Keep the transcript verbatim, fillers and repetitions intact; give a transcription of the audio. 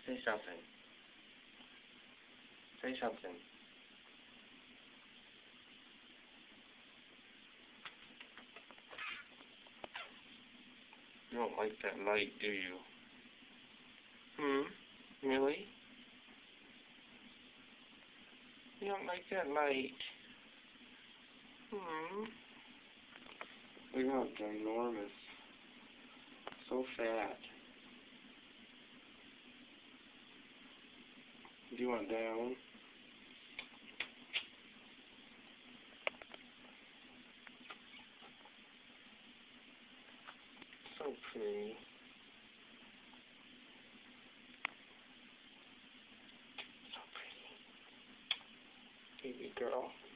Say something. Say something. You don't like that light, do you? Hmm? Millie? You don't like that light? Hmm? Look how ginormous. So fat. Do you want down? So pretty. So pretty. Baby girl.